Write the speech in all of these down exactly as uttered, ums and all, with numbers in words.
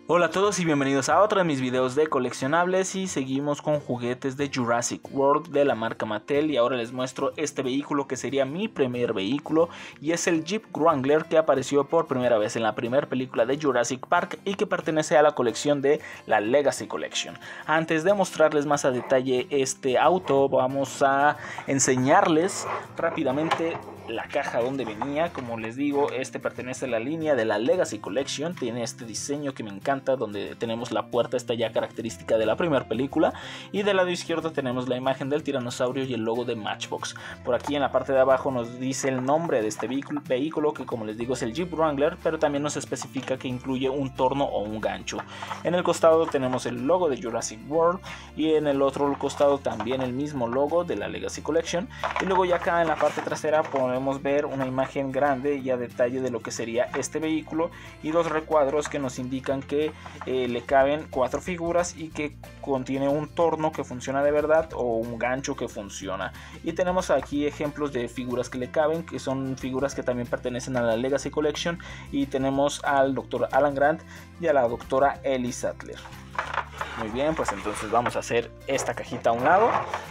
Hola a todos y bienvenidos a otro de mis videos de coleccionables y seguimos con juguetes de Jurassic World de la marca Mattel y ahora les muestro este vehículo que sería mi primer vehículo y es el Jeep Wrangler que apareció por primera vez en la primera película de Jurassic Park y que pertenece a la colección de la Legacy Collection. Antes de mostrarles más a detalle este auto vamos a enseñarles rápidamente la caja donde venía. Como les digo, este pertenece a la línea de la Legacy Collection, tiene este diseño que me encanta donde tenemos la puerta esta ya característica de la primera película y del lado izquierdo tenemos la imagen del tiranosaurio y el logo de Matchbox. Por aquí en la parte de abajo nos dice el nombre de este vehículo, vehículo que como les digo es el Jeep Wrangler, pero también nos especifica que incluye un torno o un gancho. En el costado tenemos el logo de Jurassic World y en el otro costado también el mismo logo de la Legacy Collection, y luego ya acá en la parte trasera podemos ver una imagen grande y a detalle de lo que sería este vehículo y dos recuadros que nos indican que eh, le caben cuatro figuras y que contiene un torno que funciona de verdad o un gancho que funciona. Y tenemos aquí ejemplos de figuras que le caben, que son figuras que también pertenecen a la Legacy Collection, y tenemos al doctor Alan Grant y a la doctora Ellie Sattler. Muy bien, pues entonces vamos a hacer esta cajita a un lado.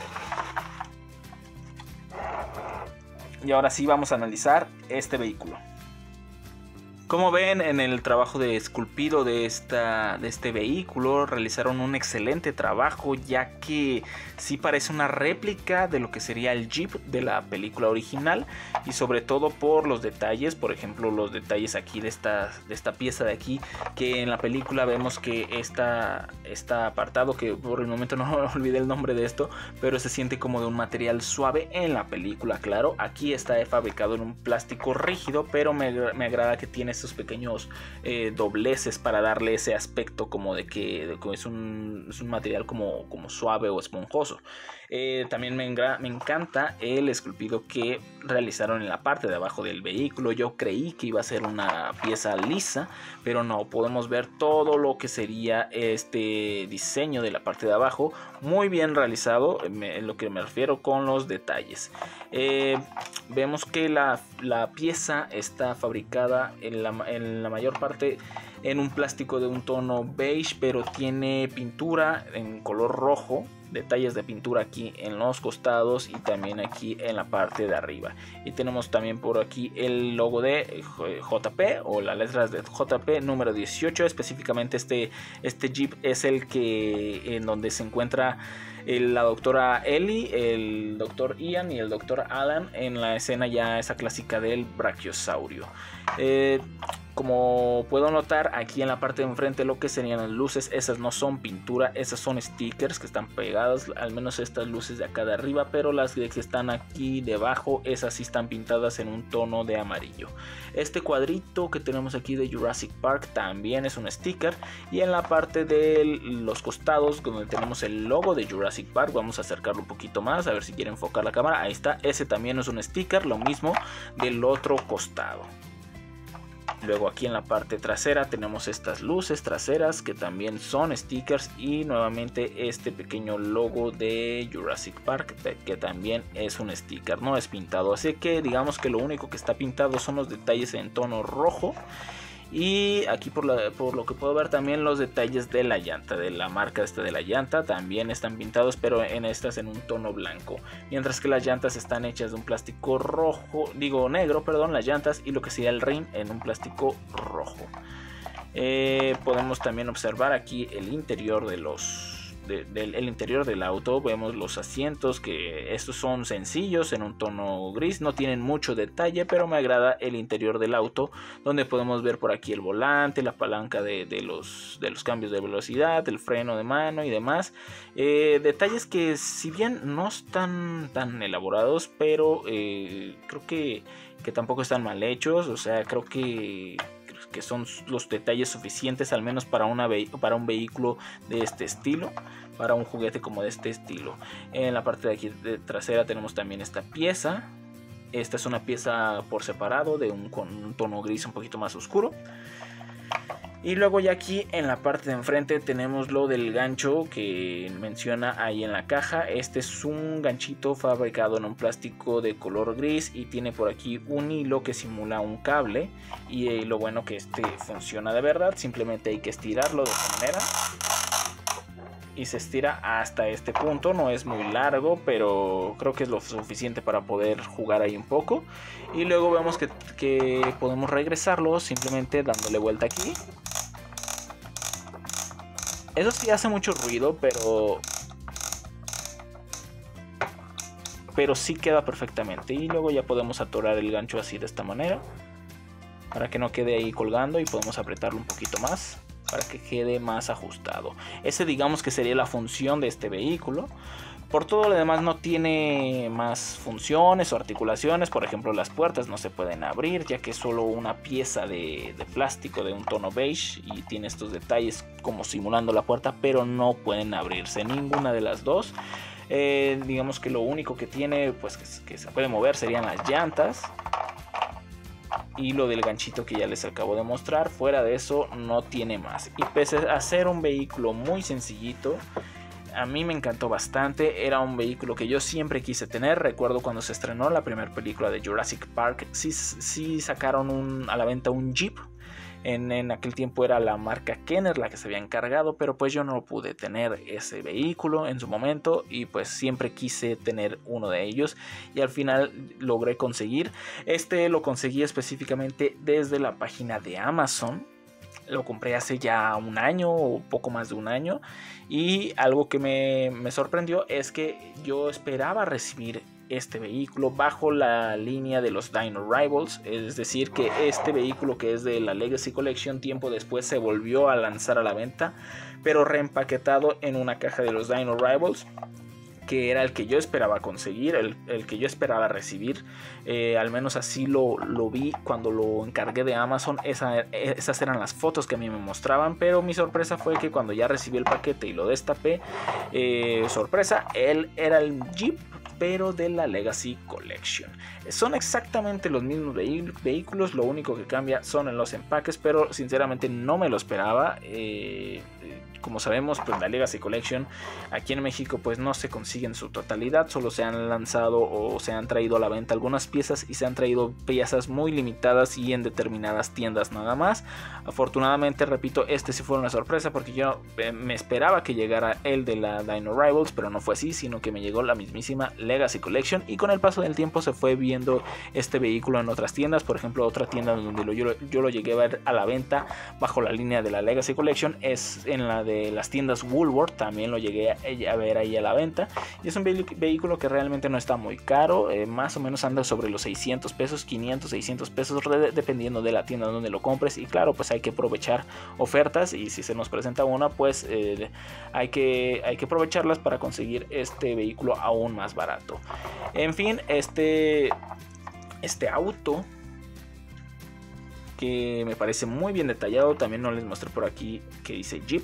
Y ahora sí vamos a analizar este vehículo. Como ven, en el trabajo de esculpido de, esta, de este vehículo realizaron un excelente trabajo, ya que sí parece una réplica de lo que sería el Jeep de la película original, y sobre todo por los detalles, por ejemplo los detalles aquí de esta, de esta pieza de aquí, que en la película vemos que está, está apartado, que por el momento no olvidé el nombre de esto, pero se siente como de un material suave en la película, claro. Aquí está fabricado en un plástico rígido, pero me, me agrada que tiene esos pequeños eh, dobleces para darle ese aspecto como de que, de que es, un, es un material como, como suave o esponjoso. Eh, también me, me encanta el esculpido que realizaron en la parte de abajo del vehículo. Yo creí que iba a ser una pieza lisa, pero no, podemos ver todo lo que sería este diseño de la parte de abajo, muy bien realizado, en lo que me refiero con los detalles. Eh, vemos que la, la pieza está fabricada en la, en la mayor parte en un plástico de un tono beige, pero tiene pintura en color rojo, detalles de pintura aquí en los costados y también aquí en la parte de arriba. Y tenemos también por aquí el logo de J P o las letras de J P número dieciocho. Específicamente este, este Jeep es el que en donde se encuentra el, la doctora Ellie, el doctor Ian y el doctor Alan en la escena ya esa clásica del brachiosaurio. Eh, Como puedo notar aquí en la parte de enfrente lo que serían las luces, esas no son pintura, esas son stickers que están pegadas, al menos estas luces de acá de arriba, pero las que están aquí debajo, esas sí están pintadas en un tono de amarillo. Este cuadrito que tenemos aquí de Jurassic Park también es un sticker, y en la parte de los costados donde tenemos el logo de Jurassic Park, vamos a acercarlo un poquito más a ver si quiere enfocar la cámara, ahí está, ese también es un sticker, lo mismo del otro costado. Luego aquí en la parte trasera tenemos estas luces traseras que también son stickers, y nuevamente este pequeño logo de Jurassic Park que también es un sticker, no es pintado, así que digamos que lo único que está pintado son los detalles en tono rojo. Y aquí por, la, por lo que puedo ver también los detalles de la llanta, de la marca esta de la llanta también están pintados, pero en estas en un tono blanco, mientras que las llantas están hechas de un plástico rojo, digo negro, perdón, las llantas, y lo que sería el rin en un plástico rojo. Eh, podemos también observar aquí el interior de los De, del el interior del auto. Vemos los asientos, que estos son sencillos en un tono gris, no tienen mucho detalle, pero me agrada el interior del auto, donde podemos ver por aquí el volante, la palanca de, de, los, de los cambios de velocidad, el freno de mano y demás. Eh, detalles que si bien no están tan elaborados, pero eh, creo que, que tampoco están mal hechos, o sea, creo que que son los detalles suficientes al menos para, una para un vehículo de este estilo, para un juguete como de este estilo. En la parte de aquí de trasera tenemos también esta pieza. Esta es una pieza por separado de un, con un tono gris un poquito más oscuro. Y luego ya aquí en la parte de enfrente tenemos lo del gancho que menciona ahí en la caja. Este es un ganchito fabricado en un plástico de color gris y tiene por aquí un hilo que simula un cable. Y eh, lo bueno que este funciona de verdad, simplemente hay que estirarlo de esta manera. Y se estira hasta este punto, no es muy largo, pero creo que es lo suficiente para poder jugar ahí un poco. Y luego vemos que, que podemos regresarlo simplemente dándole vuelta aquí. Eso sí hace mucho ruido, pero... Pero sí queda perfectamente. Y luego ya podemos atorar el gancho así de esta manera, para que no quede ahí colgando, y podemos apretarlo un poquito más para que quede más ajustado. Ese digamos que sería la función de este vehículo. Por todo lo demás no tiene más funciones o articulaciones. Por ejemplo, las puertas no se pueden abrir, ya que es solo una pieza de, de plástico de un tono beige y tiene estos detalles como simulando la puerta, pero no pueden abrirse ninguna de las dos. Eh, digamos que lo único que tiene, pues que, que se puede mover, serían las llantas y lo del ganchito que ya les acabo de mostrar. Fuera de eso no tiene más. Y pese a ser un vehículo muy sencillito, a mí me encantó bastante. Era un vehículo que yo siempre quise tener. Recuerdo cuando se estrenó la primera película de Jurassic Park, sí, sí sacaron un, a la venta un Jeep. En, en aquel tiempo era la marca Kenner la que se había encargado, pero pues yo no pude tener ese vehículo en su momento y pues siempre quise tener uno de ellos y al final logré conseguir. Este lo conseguí específicamente desde la página de Amazon. Lo compré hace ya un año o poco más de un año, y algo que me, me sorprendió es que yo esperaba recibir este vehículo bajo la línea de los Dino Rivals, es decir que este vehículo, que es de la Legacy Collection, tiempo después se volvió a lanzar a la venta, pero reempaquetado en una caja de los Dino Rivals, que era el que yo esperaba conseguir, el, el que yo esperaba recibir. Eh, al menos así lo, lo vi cuando lo encargué de Amazon. Esa, esas eran las fotos que a mí me mostraban, pero mi sorpresa fue que cuando ya recibí el paquete y lo destapé, eh, sorpresa, él era el Jeep, pero de la Legacy Collection. Son exactamente los mismos vehículos, lo único que cambia son en los empaques, pero sinceramente no me lo esperaba. Eh, como sabemos, pues la Legacy Collection aquí en México pues no se consigue en su totalidad, solo se han lanzado o se han traído a la venta algunas piezas y se han traído piezas muy limitadas y en determinadas tiendas nada más. Afortunadamente, repito, este sí fue una sorpresa porque yo eh, me esperaba que llegara el de la Dino Rivals, pero no fue así, sino que me llegó la mismísima Legacy Collection, y con el paso del tiempo se fue viendo este vehículo en otras tiendas. Por ejemplo, otra tienda donde lo, yo, yo lo llegué a ver a la venta bajo la línea de la Legacy Collection es en la de las tiendas Woolworth, también lo llegué a, a ver ahí a la venta, y es un vehículo que realmente no está muy caro, eh, más o menos anda sobre los seiscientos pesos, quinientos, seiscientos pesos, dependiendo de la tienda donde lo compres, y claro, pues hay que aprovechar ofertas, y si se nos presenta una, pues eh, hay, que, hay que aprovecharlas para conseguir este vehículo aún más barato. En fin, este, este auto que me parece muy bien detallado, también no les mostré por aquí que dice Jeep.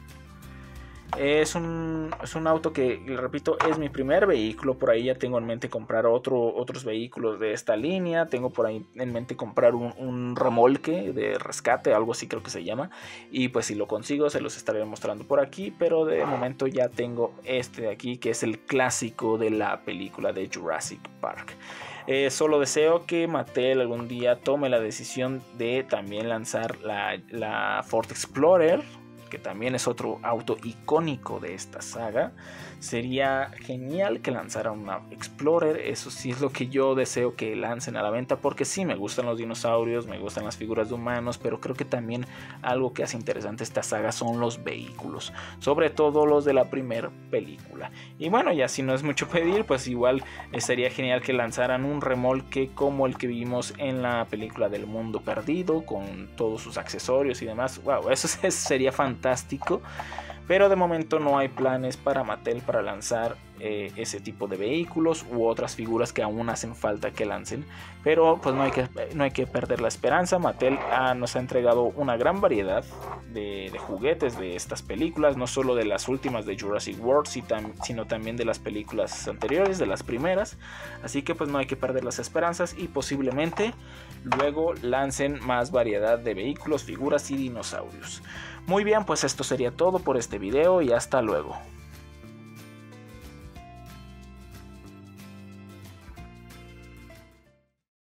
Es un, es un auto que, repito, es mi primer vehículo. Por ahí ya tengo en mente comprar otro, otros vehículos de esta línea. Tengo por ahí en mente comprar un, un remolque de rescate, algo así creo que se llama. Y pues si lo consigo se los estaré mostrando por aquí. Pero de momento ya tengo este de aquí, que es el clásico de la película de Jurassic Park. Eh, solo deseo que Mattel algún día tome la decisión de también lanzar la, la Ford Explorer, que también es otro auto icónico de esta saga. Sería genial que lanzaran una Explorer. Eso sí es lo que yo deseo que lancen a la venta, porque sí me gustan los dinosaurios, me gustan las figuras de humanos, pero creo que también algo que hace interesante esta saga son los vehículos, sobre todo los de la primera película. Y bueno, ya si no es mucho pedir, pues igual sería genial que lanzaran un remolque como el que vimos en la película del Mundo Perdido, con todos sus accesorios y demás. Wow, eso sería fantástico. Pero de momento no hay planes para Mattel para lanzar eh, ese tipo de vehículos u otras figuras que aún hacen falta que lancen. Pero pues no hay que, no hay que perder la esperanza. Mattel ha, nos ha entregado una gran variedad de, de juguetes de estas películas, no solo de las últimas de Jurassic World, sino también de las películas anteriores, de las primeras. Así que pues no hay que perder las esperanzas y posiblemente luego lancen más variedad de vehículos, figuras y dinosaurios. Muy bien, pues esto sería todo por este video y hasta luego.